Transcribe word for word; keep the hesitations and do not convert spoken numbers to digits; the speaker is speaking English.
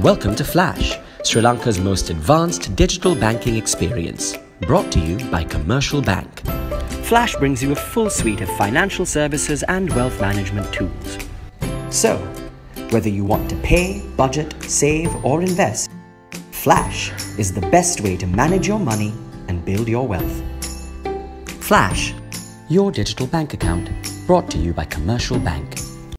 Welcome to Flash, Sri Lanka's most advanced digital banking experience, brought to you by Commercial Bank. Flash brings you a full suite of financial services and wealth management tools. So, whether you want to pay, budget, save or invest, Flash is the best way to manage your money and build your wealth. Flash, your digital bank account, brought to you by Commercial Bank.